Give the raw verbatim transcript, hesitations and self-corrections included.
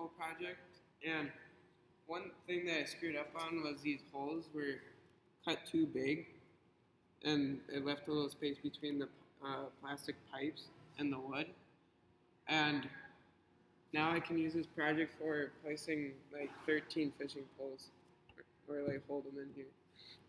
pole project, and one thing that I screwed up on was these holes were cut too big, and it left a little space between the uh, plastic pipes and the wood. And now I can use this project for placing like thirteen fishing poles, or, or like hold them in here.